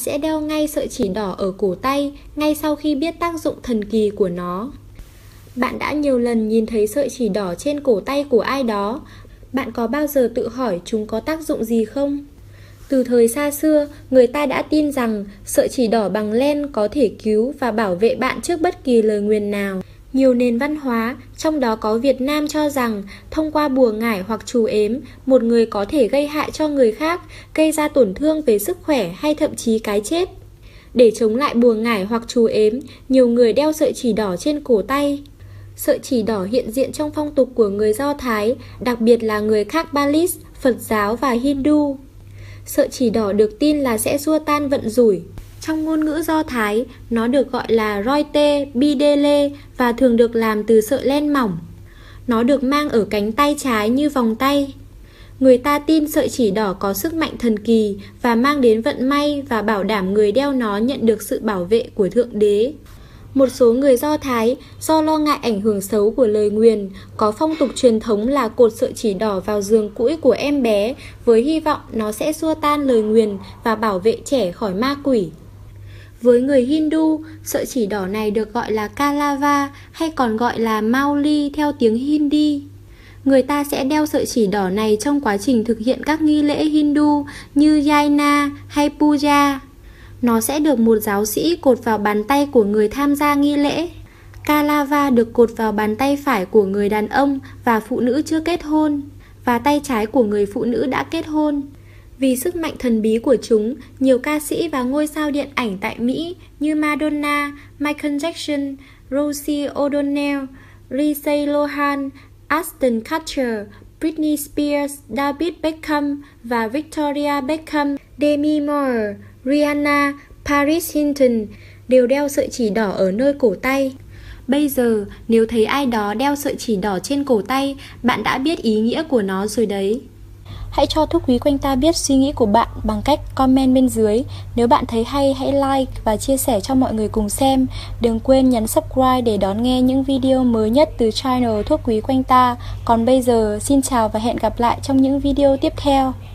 sẽ đeo ngay sợi chỉ đỏ ở cổ tay ngay sau khi biết tác dụng thần kỳ của nó. Bạn đã nhiều lần nhìn thấy sợi chỉ đỏ trên cổ tay của ai đó. Bạn có bao giờ tự hỏi chúng có tác dụng gì không? Từ thời xa xưa, người ta đã tin rằng sợi chỉ đỏ bằng len có thể cứu và bảo vệ bạn trước bất kỳ lời nguyền nào. Nhiều nền văn hóa, trong đó có Việt Nam, cho rằng thông qua bùa ngải hoặc trù ếm, một người có thể gây hại cho người khác, gây ra tổn thương về sức khỏe hay thậm chí cái chết. Để chống lại bùa ngải hoặc trù ếm, nhiều người đeo sợi chỉ đỏ trên cổ tay. Sợi chỉ đỏ hiện diện trong phong tục của người Do Thái, đặc biệt là người Kabbalist, Phật giáo và Hindu. Sợi chỉ đỏ được tin là sẽ xua tan vận rủi. Trong ngôn ngữ Do Thái, nó được gọi là roite bidele và thường được làm từ sợi len mỏng. Nó được mang ở cánh tay trái như vòng tay. Người ta tin sợi chỉ đỏ có sức mạnh thần kỳ và mang đến vận may và bảo đảm người đeo nó nhận được sự bảo vệ của Thượng Đế. Một số người Do Thái, do lo ngại ảnh hưởng xấu của lời nguyền, có phong tục truyền thống là cột sợi chỉ đỏ vào giường cũi của em bé với hy vọng nó sẽ xua tan lời nguyền và bảo vệ trẻ khỏi ma quỷ. Với người Hindu, sợi chỉ đỏ này được gọi là Kalava hay còn gọi là Mauli theo tiếng Hindi. Người ta sẽ đeo sợi chỉ đỏ này trong quá trình thực hiện các nghi lễ Hindu như Jaina hay Puja. Nó sẽ được một giáo sĩ cột vào bàn tay của người tham gia nghi lễ. Kalava được cột vào bàn tay phải của người đàn ông và phụ nữ chưa kết hôn, và tay trái của người phụ nữ đã kết hôn. Vì sức mạnh thần bí của chúng, nhiều ca sĩ và ngôi sao điện ảnh tại Mỹ như Madonna, Michael Jackson, Rosie O'Donnell, Lindsay Lohan, Ashton Kutcher, Britney Spears, David Beckham và Victoria Beckham, Demi Moore, Rihanna, Paris Hilton đều đeo sợi chỉ đỏ ở nơi cổ tay. Bây giờ, nếu thấy ai đó đeo sợi chỉ đỏ trên cổ tay, bạn đã biết ý nghĩa của nó rồi đấy. Hãy cho Thuốc Quý Quanh Ta biết suy nghĩ của bạn bằng cách comment bên dưới. Nếu bạn thấy hay, hãy like và chia sẻ cho mọi người cùng xem. Đừng quên nhấn subscribe để đón nghe những video mới nhất từ channel Thuốc Quý Quanh Ta. Còn bây giờ, xin chào và hẹn gặp lại trong những video tiếp theo.